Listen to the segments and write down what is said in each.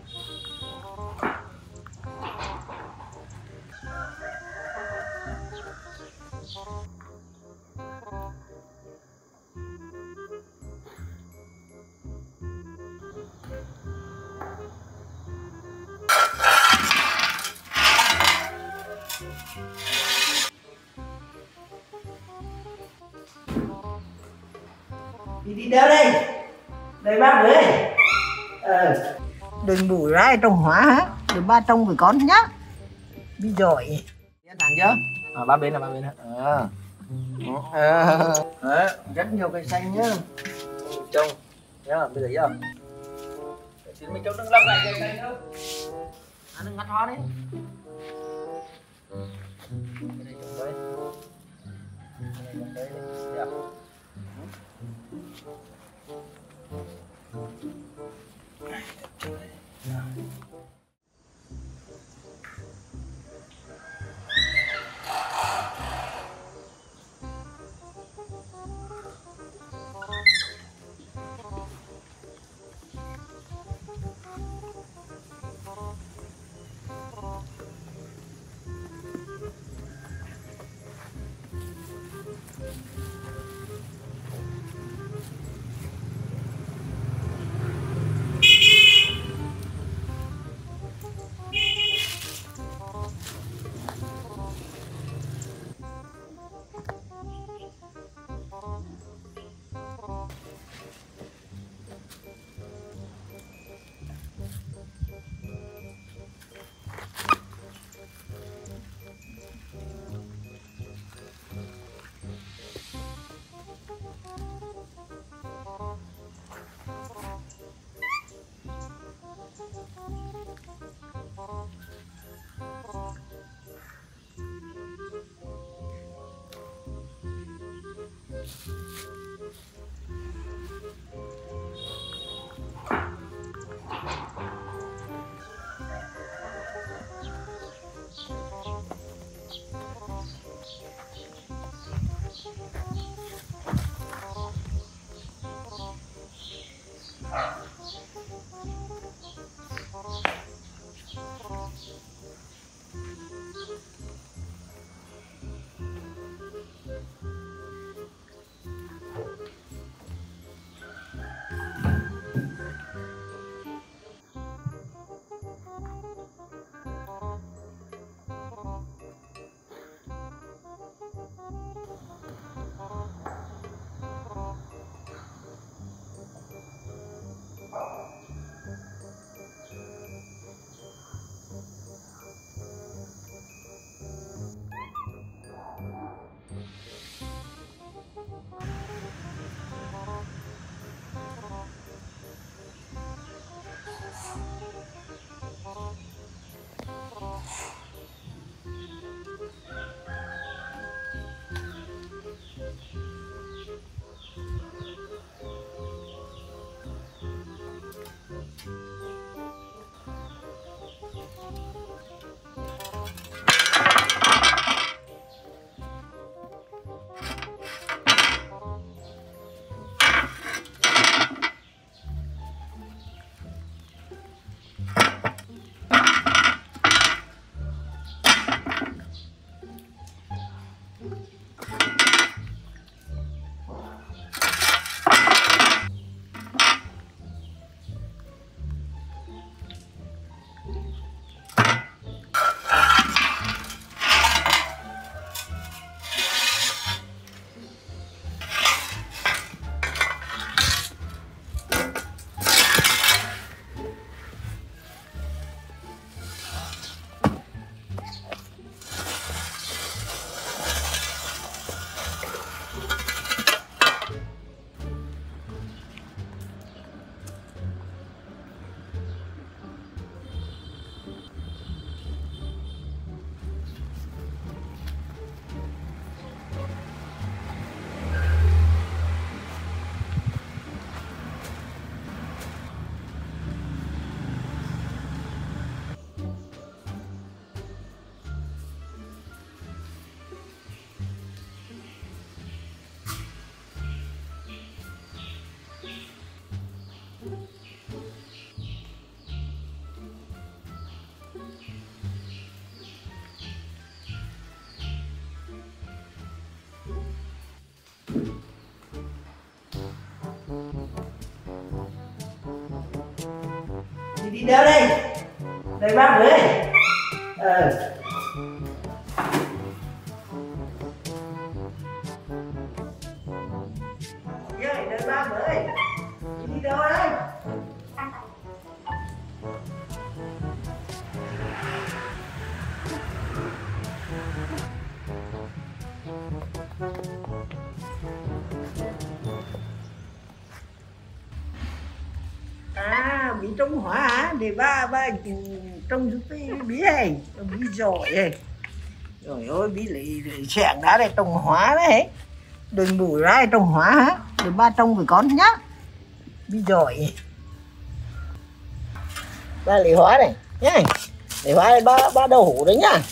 Đi đâu đây? Đây bác ơi. Đừng bụi ra trồng hóa hả? Đừng ba trồng với con nhá. Đi giỏi. Thẳng chưa? Ba bên là ba bên hả? Rất nhiều cây xanh nhá. Trồng nhá, bây giờ chưa? Chứ mình trồng đừng làm lại cây xanh đâu. Đừng ngắt hoa đi. Cái này trồng đây. Cái này trồng đây. Được. Đi đâu đây? Đây bác ơi. Đây bác ơi. Đi đâu đây? À, bị trúng hỏa hả? Thì ba trông giúp bí này, bí giỏi này. Trời ơi, bí lì xẹng đá đây trồng hỏa đấy. Đừng bùi ra trồng hỏa hả? Đừng ba trông với con nhá. Bí giỏi. Ba lì hóa này nhá. Lì hóa đây ba đậu hũ đấy nhá.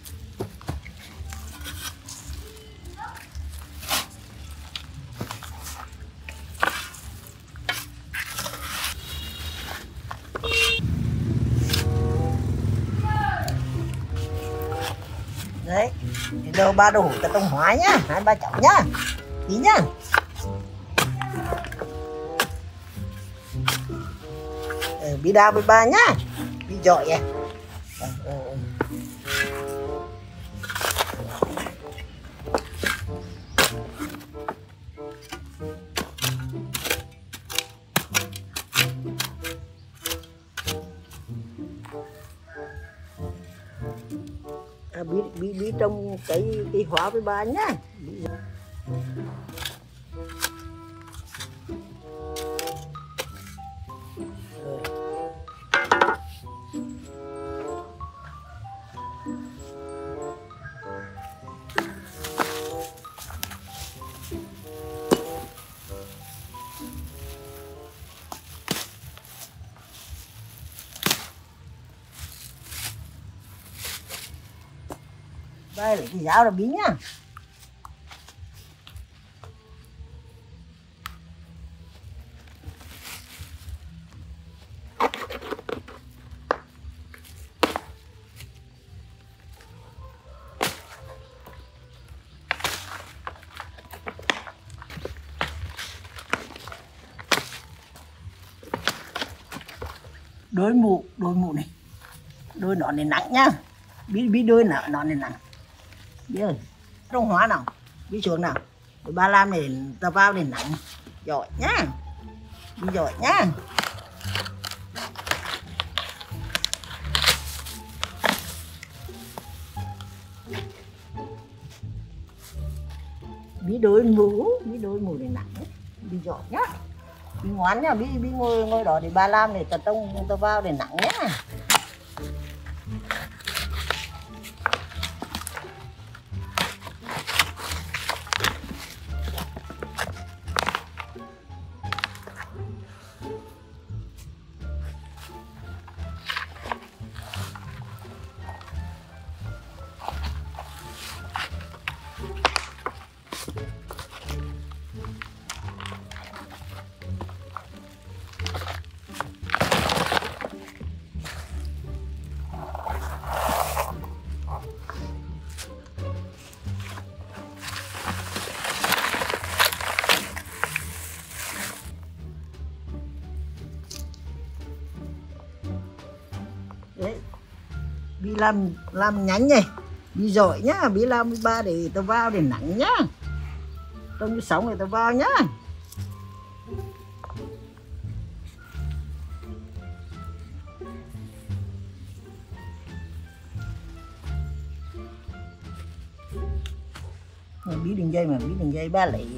Đấy, đâu ba đậu hũ ta trồng hóa nhá, hai ba cháu nhá, tí nhá. Bí đa với ba nhá, bí giỏi à. Bí trong cái hóa với ba nhá. Đây là cái giáo là bí nhá. Đôi mụ này, đôi nón này nặng nhá. Bí đôi nón này nặng. Biết rồi, trong hóa nào, bí xuống nào. Rồi ba làm này ta vào để nặng. Giỏi nhá. Bí giỏi nhá. Bí đôi mù này nặng đấy. Bí giỏi nhá. Bí ngoan nhá, bí ngồi đó để ba làm này ta trông ta vào để nặng nhá. Đấy, bí làm nhánh này, bí giỏi nhá, bí làm ba để tao vào để nặng nhá, trong cái sống này tao vào nhá. Bí đường dây mà bí đường dây ba lại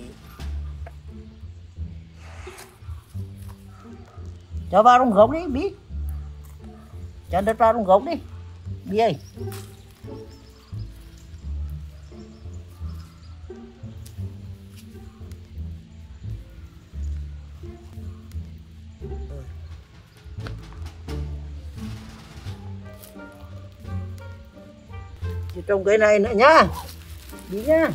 cho vào trong gốc đi bí, cho đất vào trong gốc đi bí ơi. Trồng cái này nữa nhá bí nhá.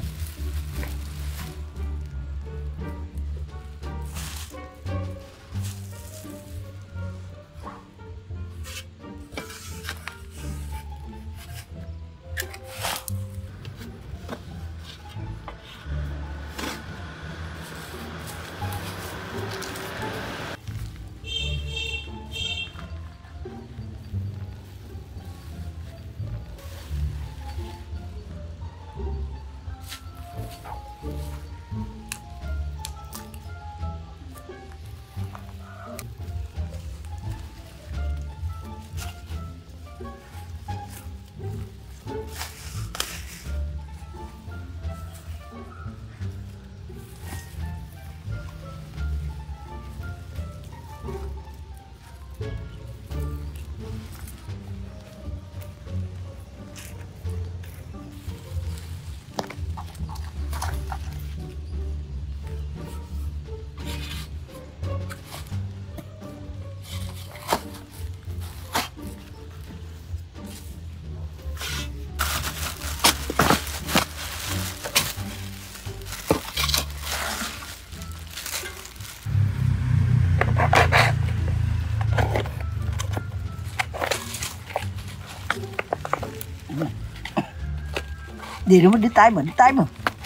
Đi nó đi tay mà.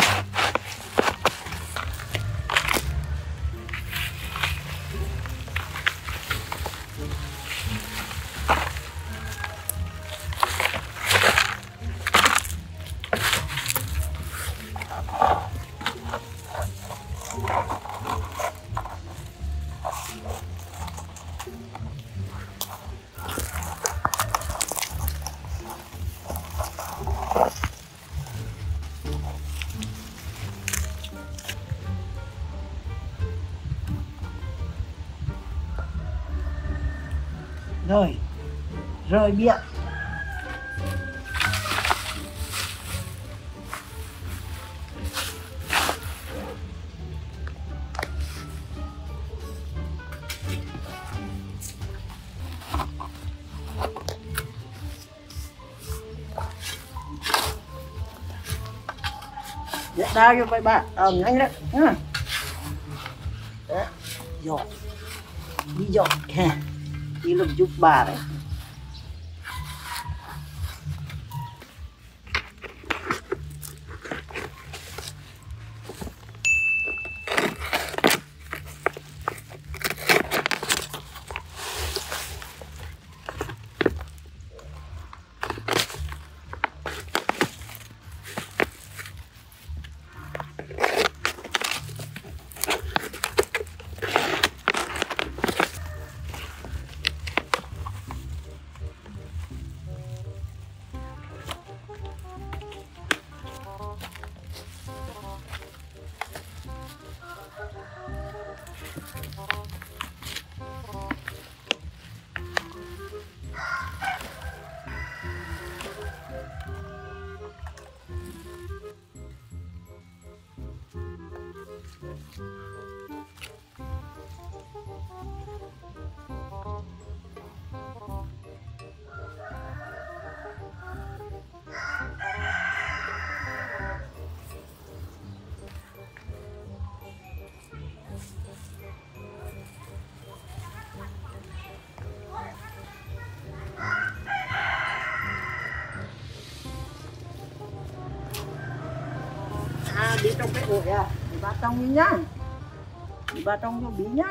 Rồi bịa. Đao cho ba nhanh đấy nhá. Đấy, dọn đi dọn đi làm giúp bà đấy. Đi trong cái ổ à, đi ba trong đi nhá, đi ba trong cho bí nhá.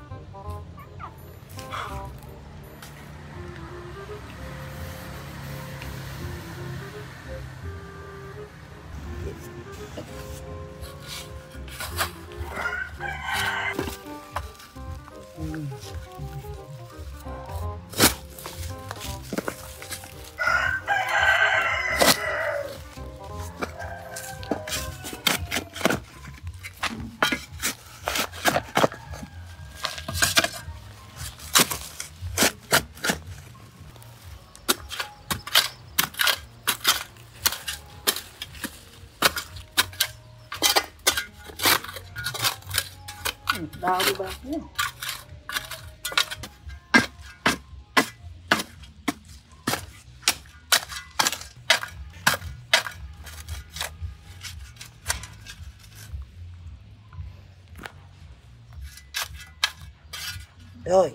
Đào đi ba nhé. Rồi.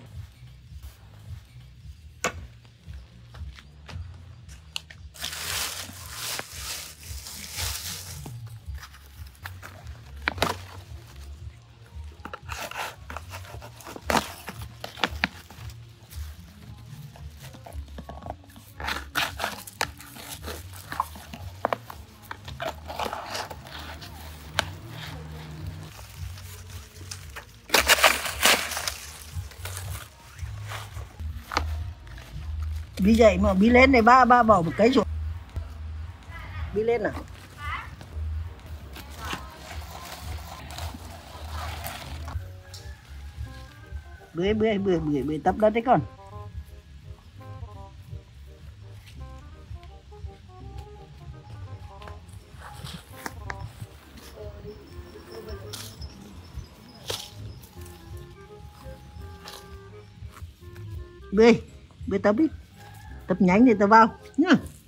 Bí dậy mà bí lên này ba bỏ một cái xuống. Bí lên nào. Bưởi tập đất đấy con. Bưởi tập đi, tập nhanh thì tập vào nhá.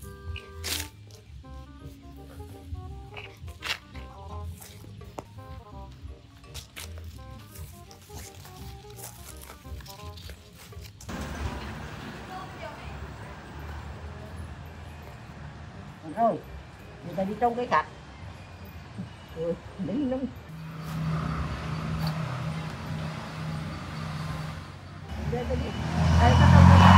Rồi, người ta đi trông cái cạch. Rồi, đến lắm. Đây, ta trông cái cạch.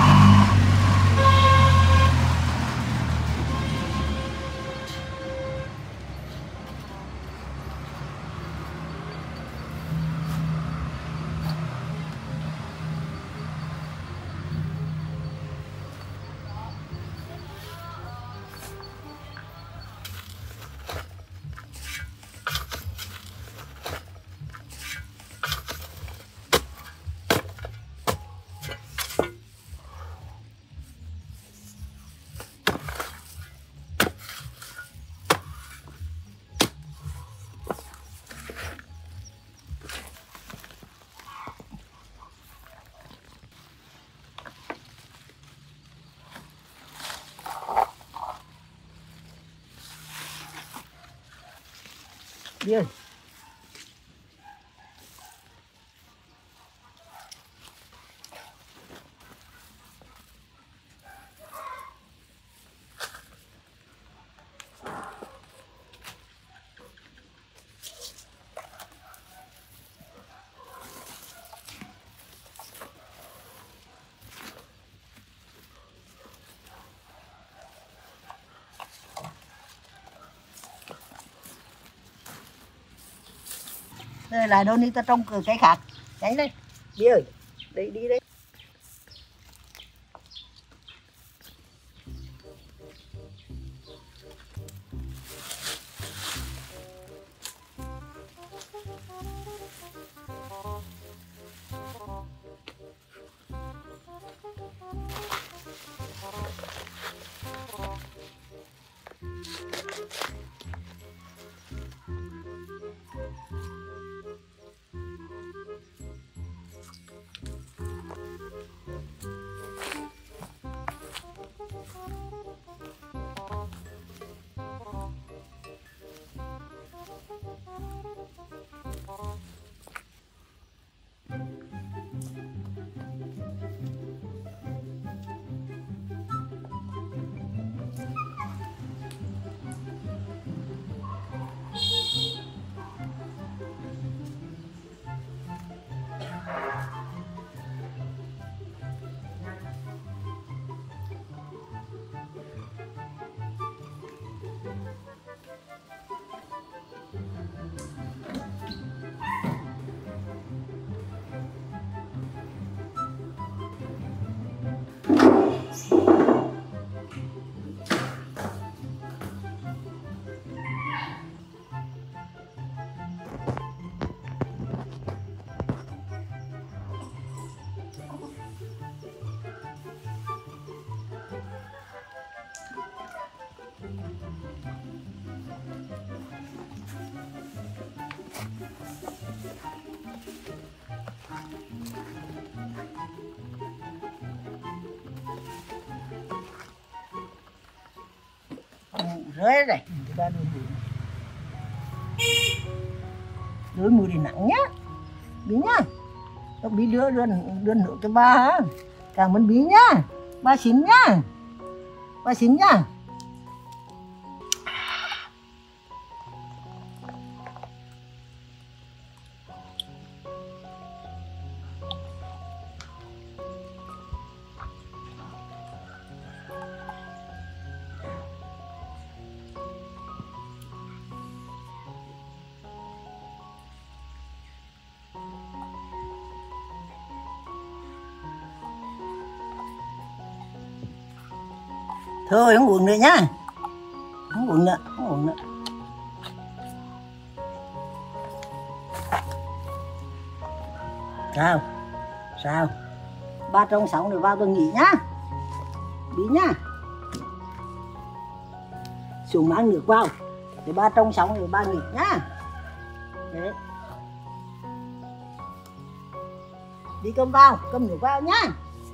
Đi ơi. Đây lại đâu đi ta trông cái khác. Tránh đây. Đi ơi. Đây đi đây. Rơi này, chúng ta đôi mùi thì nặng nhá, bí nhá, tao bí đưa nước cho ba hả, cảm ơn bí nhá, ba xin nhá, ba xin nhá. Thôi không uống nữa nhá. Không uống nữa, không uống nữa. Sao? Sao? Ba trông xong rồi vào tôi nghỉ nhá. Bí nhá. Xuống mang nước vào. Để ba trông xong rồi ba nghỉ nhá. Đấy. Đi cơm vào, cơm nước vào nhá.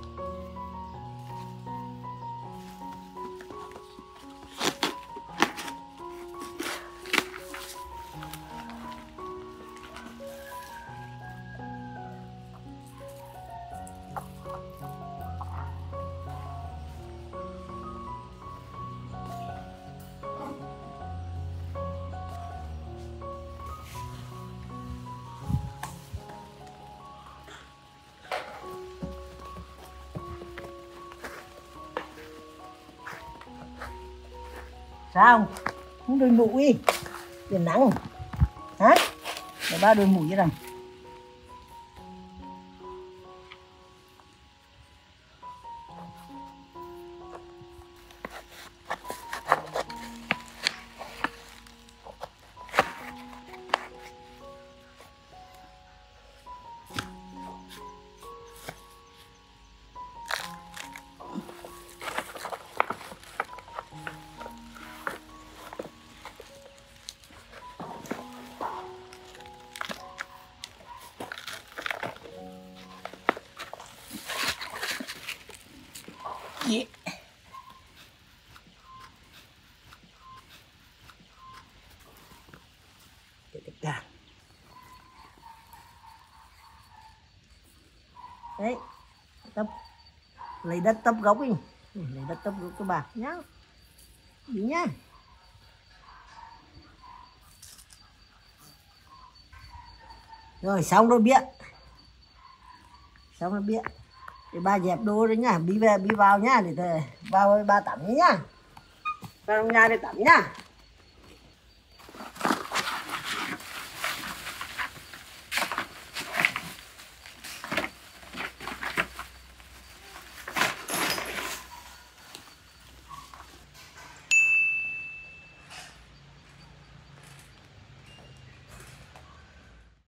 Sao? Không đôi mũ đi. Tiền nắng. Hả? Để ba đôi mũ chứ rằng. Yeah. Đấy, tấp lấy đất tấp gốc đi, lấy đất tấp gốc cho bà nhá, đi nhá. Rồi xong rồi biết, xong rồi biết, để ba dẹp đồ đấy nhá, đi về đi vào nhá, để vào ba tắm nhá, vào trong nhà để tắm nhá.